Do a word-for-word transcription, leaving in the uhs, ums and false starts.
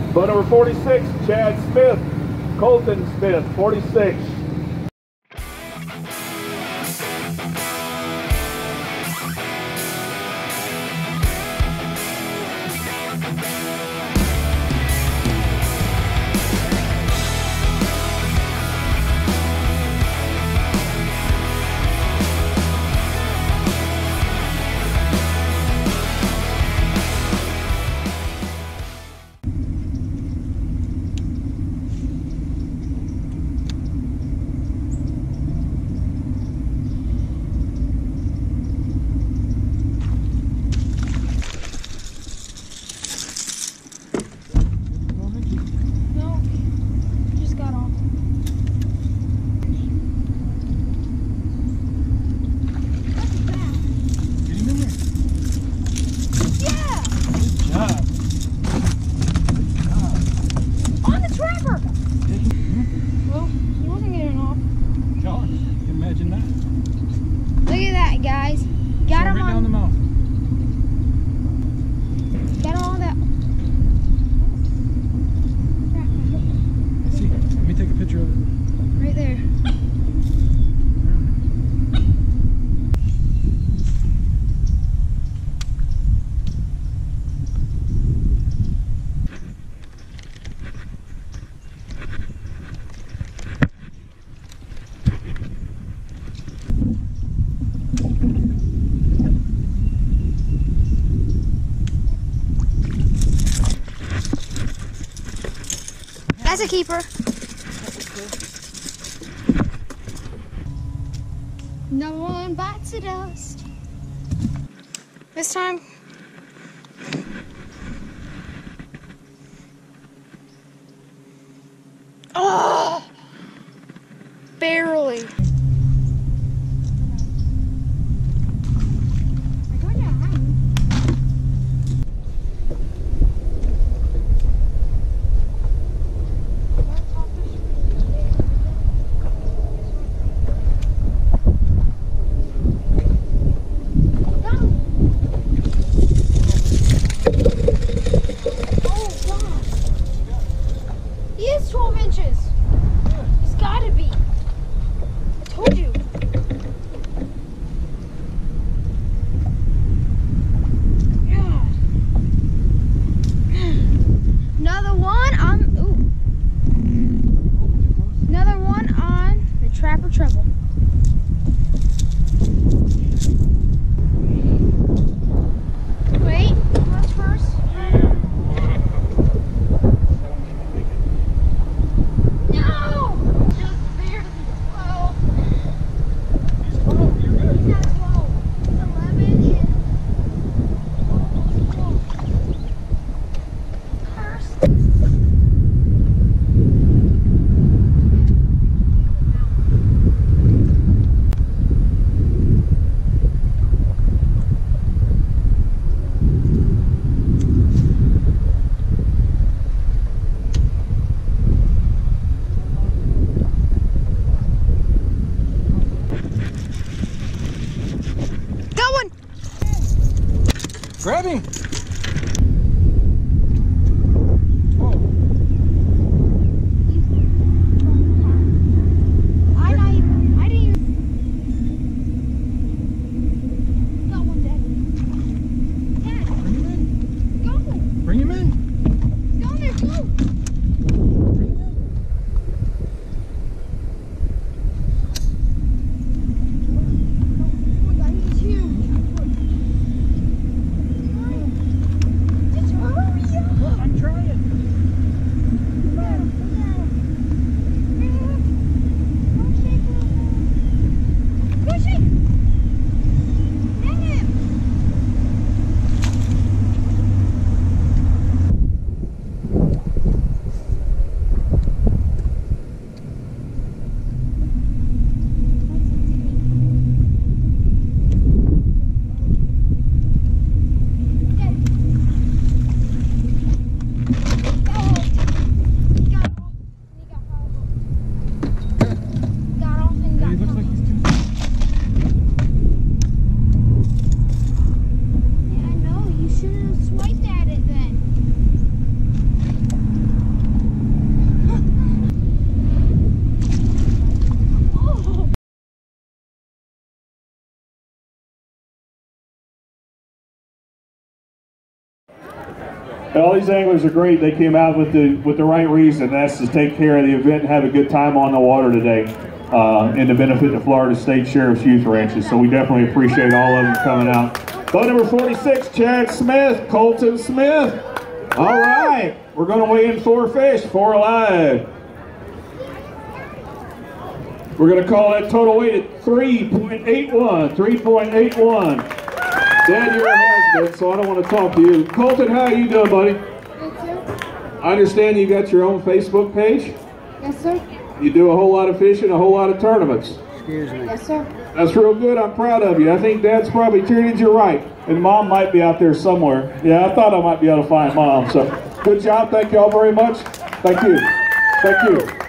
Boat number forty-six, Chad Smith, Colton Smith, forty-six. Guys, got him on. Down the mouth. Got all that. See, let me take a picture of it. Right there. That's a keeper. No one bites the dust. This time. Oh! Barely. twelve inches. He's gotta be. I told you. God. Another one on. Ooh. Another one on the Trapper Treble. Wait. What's first? Grab him! I not even, I didn't even. Got one dead. Dad, Bring him in. go. Bring him in. Down there, go. Oh my God, he's huge. All these anglers are great. They came out with the with the right reason. That's to take care of the event and have a good time on the water today, uh, and to benefit the Florida State Sheriff's Youth Ranches. So we definitely appreciate all of them coming out. Boat number forty-six, Chad Smith, Colton Smith. All right, we're going to weigh in four fish, four alive. We're going to call that total weight at three point eight one. three point eight one. Dad, you're a has-been, so I don't want to talk to you. Colton, how are you doing, buddy? Yes, sir. I understand you got your own Facebook page. Yes, sir. You do a whole lot of fishing, a whole lot of tournaments. Excuse me. Yes, sir. That's real good. I'm proud of you. I think Dad's probably tuned in. You're right. And Mom might be out there somewhere. Yeah, I thought I might be able to find Mom. So good job. Thank you all very much. Thank you. Thank you.